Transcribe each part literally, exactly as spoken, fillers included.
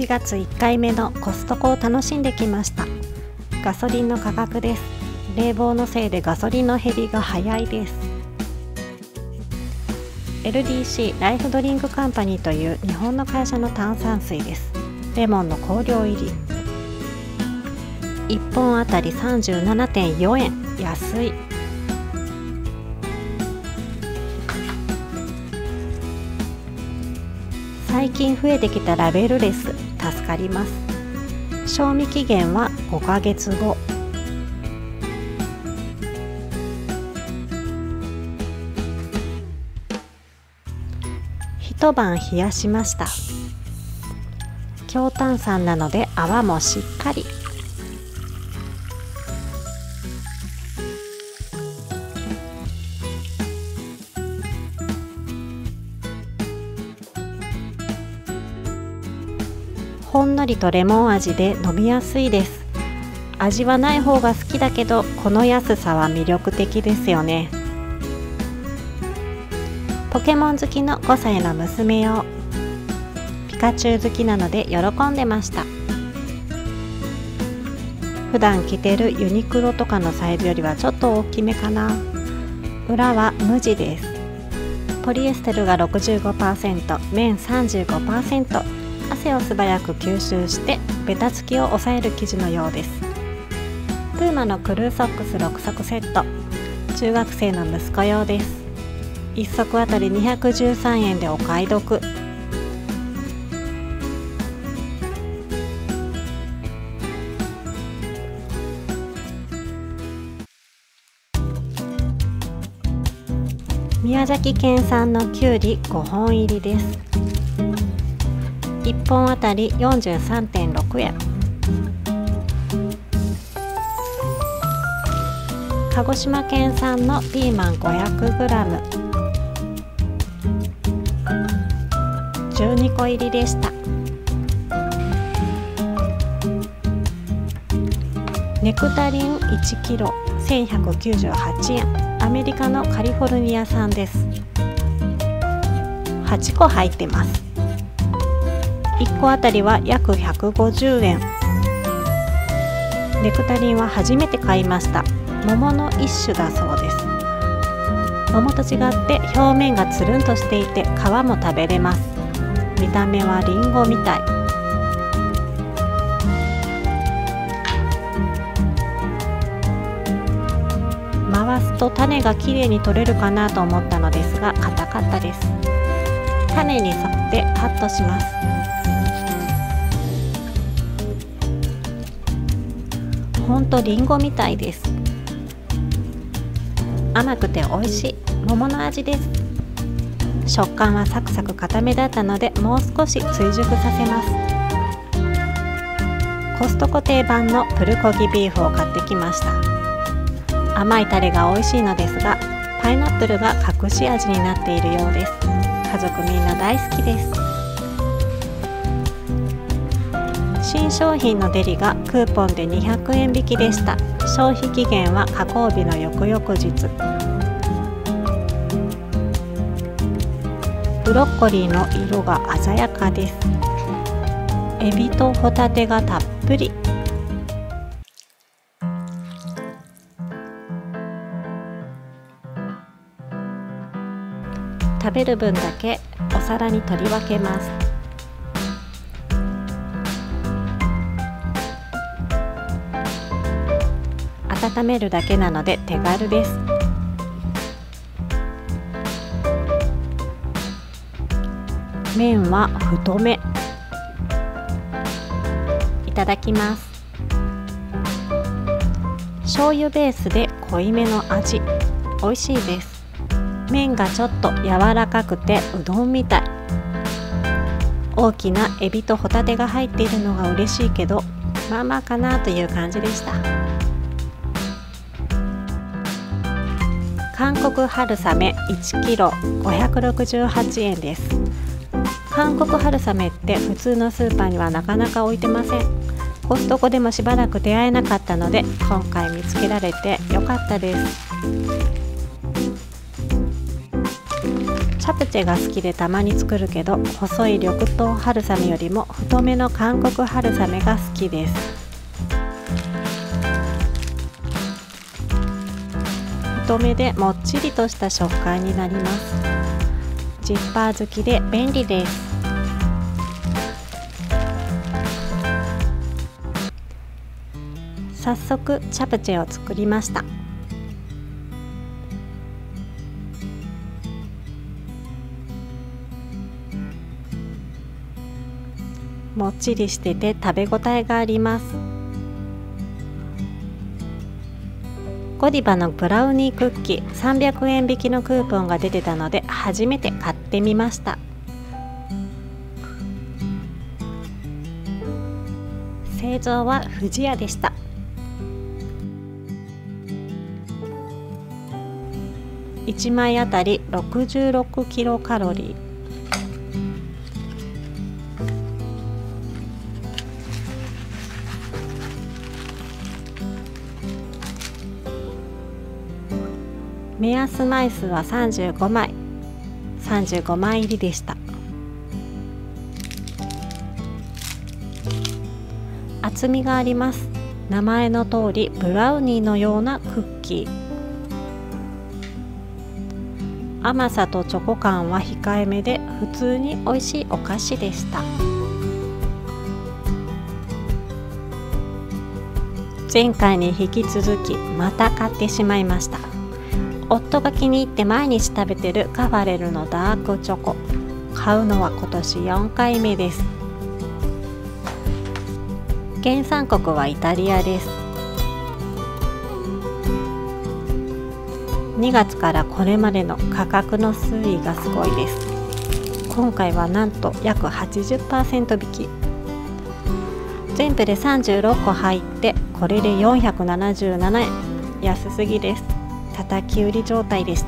がついっかいめのコストコを楽しんできました。ガソリンの価格です。冷房のせいでガソリンの減りが早いです。エルディーシー ライフドリンクカンパニーという日本の会社の炭酸水です。レモンの香料入り、いっぽんあたり さんじゅうななてんよんえん、安い。最近増えてきたラベルレス、助かります。賞味期限はごかげつご。一晩冷やしました。強炭酸なので泡もしっかり。ほんのりとレモン味で飲みやすいです。味はない方が好きだけど、この安さは魅力的ですよね。ポケモン好きのごさいの娘用、ピカチュウ好きなので喜んでました。普段着てるユニクロとかのサイズよりはちょっと大きめかな。裏は無地です。ポリエステルが ろくじゅうごパーセント、綿 さんじゅうごパーセント、汗を素早く吸収してベタつきを抑える生地のようです。プーマのクルーソックスろくそくセット、中学生の息子用です。いっそくあたりにひゃくじゅうさんえんでお買い得。宮崎県産のきゅうりごほん入りです。いっぽんあたり よんじゅうさんてんろくえん。鹿児島県産のピーマン ごひゃくグラム、じゅうにこ入りでした。ネクタリンいちキロせんひゃくきゅうじゅうはちえん、アメリカのカリフォルニア産です。はちこ入ってます。いっこあたりは約ひゃくごじゅうえん。ネクタリンは初めて買いました。桃の一種だそうです。桃と違って表面がつるんとしていて皮も食べれます。見た目はリンゴみたい。回すと種がきれいに取れるかなと思ったのですが、硬かったです。種に沿ってカットします。ほんとリンゴみたいです。甘くて美味しい桃の味です。食感はサクサク固めだったので、もう少し追熟させます。コストコ定番のプルコギビーフを買ってきました。甘いタレが美味しいのですが、パイナップルが隠し味になっているようです。家族みんな大好きです。新商品のデリがクーポンでにひゃくえん引きでした。消費期限は加工日の翌々日。ブロッコリーの色が鮮やかです。エビとホタテがたっぷり。食べる分だけお皿に取り分けます。温めるだけなので手軽です。麺は太め。いただきます。醤油ベースで濃いめの味、美味しいです。麺がちょっと柔らかくてうどんみたい。大きなエビとホタテが入っているのが嬉しいけど、まあまあかなという感じでした。韓国春雨いちキロごひゃくろくじゅうはちえんです。韓国春雨って普通のスーパーにはなかなか置いてません。コストコでもしばらく出会えなかったので、今回見つけられてよかったです。チャプチェが好きでたまに作るけど、細い緑豆春雨よりも太めの韓国春雨が好きです。太めでもっちりとした食感になります。ジッパー付きで便利です。早速チャプチェを作りました。もっちりしてて食べ応えがあります。ゴディバのブラウニークッキーさんびゃくえん引きのクーポンが出てたので初めて買ってみました。製造は不二家でした。いちまいあたりろくじゅうろくキロカロリー。目安枚数はさんじゅうごまい、さんじゅうごまい入りでした。厚みがあります。名前の通りブラウニーのようなクッキー。甘さとチョコ感は控えめで普通に美味しいお菓子でした。前回に引き続きまた買ってしまいました。夫が気に入って毎日食べてるカファレルのダークチョコ。買うのは今年よんかいめです。原産国はイタリアです。にがつからこれまでの価格の推移がすごいです。今回はなんと約 はちじゅっパーセント 引き。全部でさんじゅうろっこ入ってこれでよんひゃくななじゅうななえん。安すぎです。叩き売り状態でした。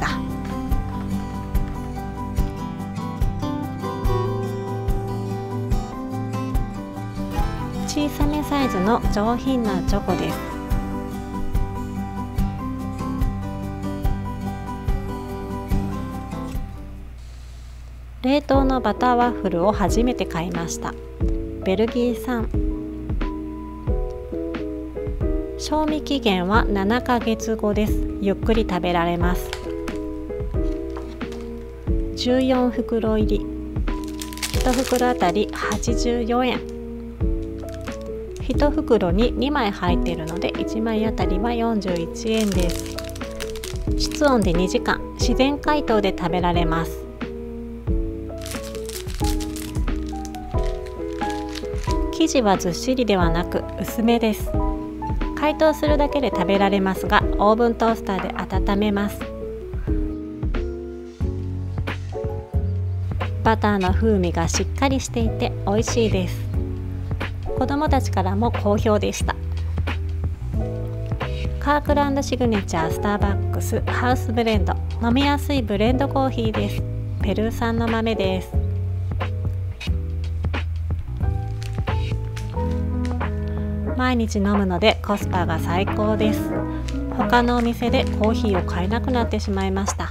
小さめサイズの上品なチョコです。冷凍のバターワッフルを初めて買いました。ベルギー産。賞味期限はななかげつごです。ゆっくり食べられます。じゅうよんふくろ入り。いちふくろあたりはちじゅうよんえん。いち袋ににまい入っているのでいちまいあたりはよんじゅういちえんです。室温でにじかん、自然解凍で食べられます。生地はずっしりではなく薄めです。解凍するだけで食べられますが、オーブントースターで温めます。バターの風味がしっかりしていて美味しいです。子どもたちからも好評でした。カークランドシグネチャースターバックスハウスブレンド。飲みやすいブレンドコーヒーです。ペルー産の豆です。毎日飲むのでコスパが最高です。他のお店でコーヒーを買えなくなってしまいました。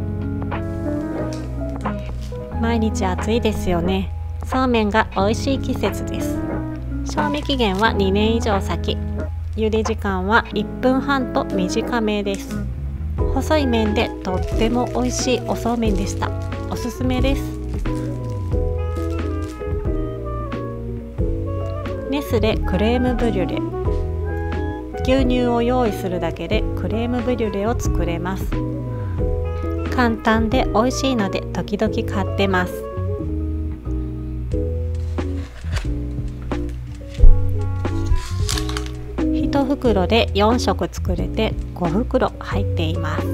毎日暑いですよね。そうめんが美味しい季節です。賞味期限はにねん以上先。茹で時間はいっぷんはんと短めです。細い麺でとっても美味しいおそうめんでした。おすすめです。ネスレクレームブリュレ。牛乳を用意するだけでクレームブリュレを作れます。簡単で美味しいので時々買ってます。いち袋でよんしょく作れてごふくろ入っています。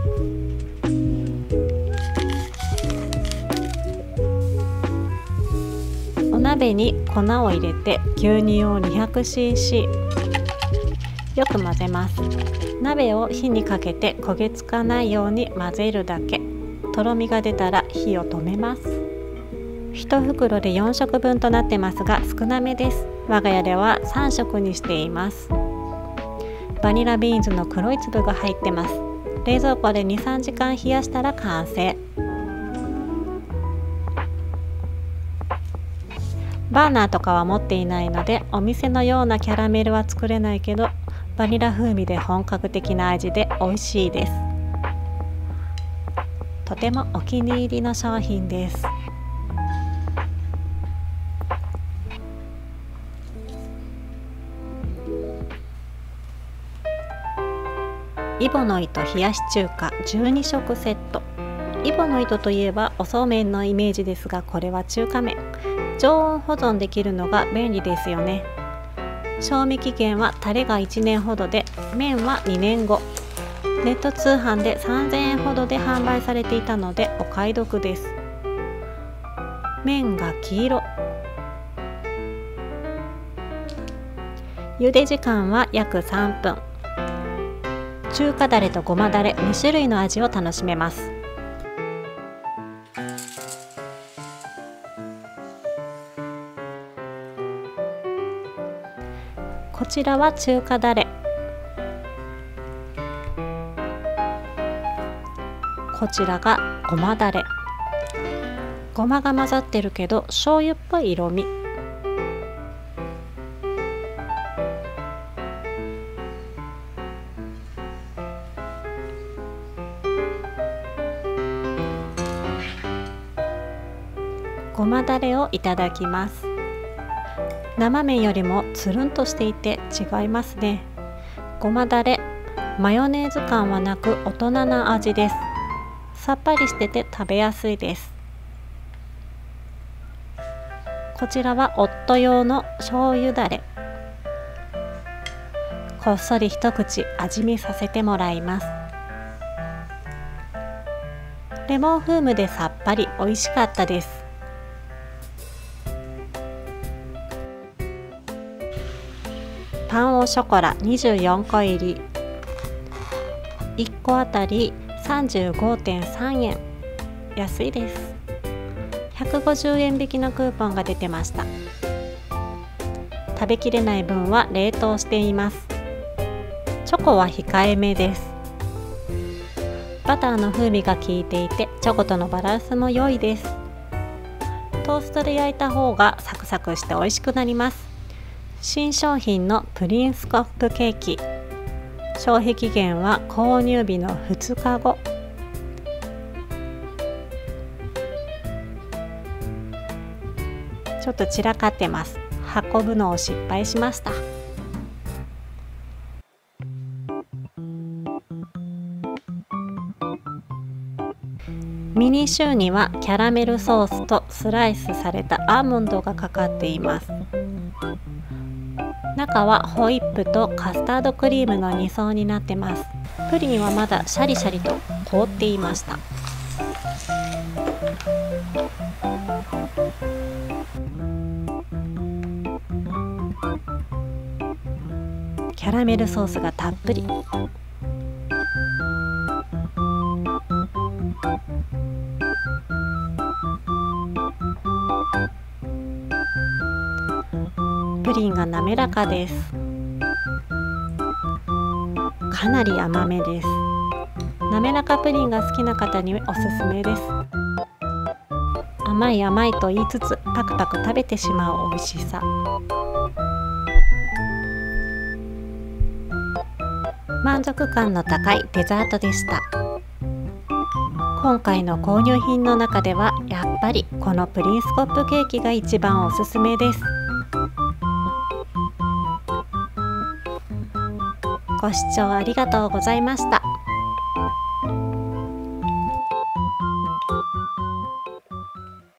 お鍋に粉を入れて牛乳を にひゃくシーシー よく混ぜます。鍋を火にかけて焦げつかないように混ぜるだけ。とろみが出たら火を止めます。いち袋でよんしょくぶんとなってますが少なめです。我が家ではさんしょくにしています。バニラビーンズの黒い粒が入ってます。冷蔵庫で にさんじかん冷やしたら完成。 バーナーとかは持っていないのでお店のようなキャラメルは作れないけど、バニラ風味で本格的な味で美味しいです。とてもお気に入りの商品です。イボの糸冷やし中華じゅうにしょくセット。イボの糸といえばおそうめんのイメージですが、これは中華麺。常温保存できるのが便利ですよね。賞味期限はタレがいちねんほどで、麺はにねんご。ネット通販でさんぜんえんほどで販売されていたのでお買い得です。麺が黄色。茹で時間は約さんぷん。中華だれとごまだれにしゅるいの味を楽しめます。こちらは中華だれ。こちらがごまだれ。ごまが混ざってるけど醤油っぽい色味。ごまだれをいただきます。生麺よりもつるんとしていて違いますね。ごまだれ、マヨネーズ感はなく大人な味です。さっぱりしてて食べやすいです。こちらは夫用の醤油だれ。こっそり一口味見させてもらいます。レモン風味でさっぱり美味しかったです。パンオショコラにじゅうよんこ入り、いっこあたり さんじゅうごてんさんえん。安いです。ひゃくごじゅうえん引きのクーポンが出てました。食べきれない分は冷凍しています。チョコは控えめです。バターの風味が効いていてチョコとのバランスも良いです。トーストで焼いた方がサクサクして美味しくなります。新商品のプリンスカップケーキ。消費期限は購入日のふつかご。ちょっと散らかってます。運ぶのを失敗しました。ミニシューにはキャラメルソースとスライスされたアーモンドがかかっています。中はホイップとカスタードクリームのに層になってます。プリンはまだシャリシャリと凍っていました。キャラメルソースがたっぷり。プリンが滑らかです。かなり甘めです。滑らかプリンが好きな方におすすめです。甘い甘いと言いつつパクパク食べてしまう美味しさ。満足感の高いデザートでした。今回の購入品の中ではやっぱりこのプリンスコップケーキが一番おすすめです。ご視聴ありがとうございました。